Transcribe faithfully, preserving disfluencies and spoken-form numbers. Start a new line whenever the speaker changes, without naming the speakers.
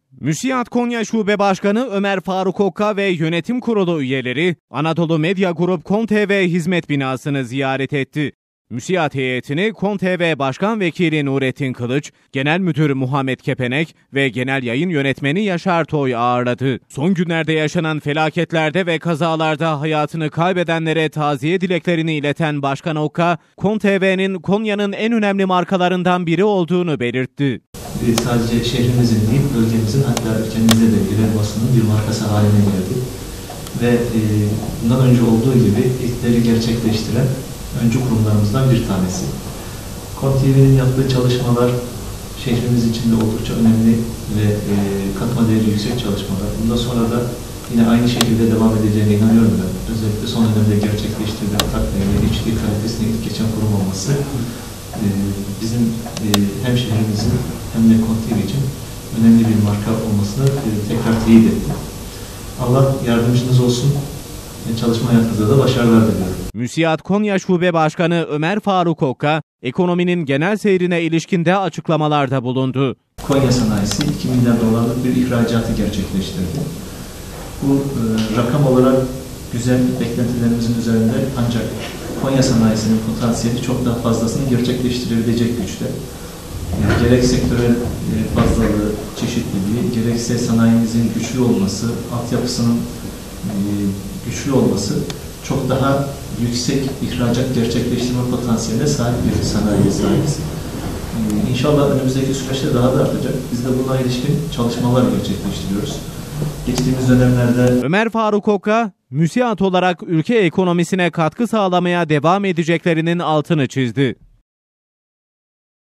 MÜSİAD Konya Şube Başkanı Ömer Faruk Okka ve yönetim kurulu üyeleri Anadolu Medya Grup Kon T V hizmet binasını ziyaret etti. MÜSİAD heyetini Kon T V Başkan Vekili Nurettin Kılıç, Genel Müdür Muhammed Kepenek ve Genel Yayın Yönetmeni Yaşar Toy ağırladı. Son günlerde yaşanan felaketlerde ve kazalarda hayatını kaybedenlere taziye dileklerini ileten Başkan Okka, Kon T V'nin Konya'nın en önemli markalarından biri olduğunu belirtti.
Sadece şehrimizin değil, bölgemizin, hatta ülkemizde de birer basının bir markası haline geldi. Ve e, bundan önce olduğu gibi ilkleri gerçekleştiren öncü kurumlarımızdan bir tanesi. Kon T V'nin yaptığı çalışmalar şehrimiz için de oldukça önemli ve e, katma değeri yüksek çalışmalar. Bundan sonra da yine aynı şekilde devam edeceğine inanıyorum ben. Özellikle son dönemde gerçekleştirilen takviyeli içki kalitesine ilk geçen kurum olması e, bizim e, hem şehrimizin hem de Kon T V için önemli bir marka olmasını e, tekrar teyit etti. Allah yardımcınız olsun. Çalışma hayatınızda da başarılar diliyorum.
MÜSİAD Konya Şube Başkanı Ömer Faruk Okka, ekonominin genel seyrine ilişkinde açıklamalarda bulundu.
Konya sanayisi iki milyar dolarlık bir ihracatı gerçekleştirdi. Bu e, rakam olarak güzel beklentilerimizin üzerinde, ancak Konya sanayisinin potansiyeli çok daha fazlasını gerçekleştirebilecek güçte. E, gerek sektörel e, fazlalığı, çeşitliliği, gerekse sanayimizin güçlü olması, altyapısının e, güçlü olması, çok daha yüksek ihracat gerçekleştirme potansiyeline sahip bir sanayiye sahibiz. Ee, İnşallah önümüzdeki süreçte daha da artacak. Biz de buna ilişkin çalışmalar gerçekleştiriyoruz. Geçtiğimiz dönemlerde
Ömer Faruk Okka, MÜSİAD olarak ülke ekonomisine katkı sağlamaya devam edeceklerinin altını çizdi.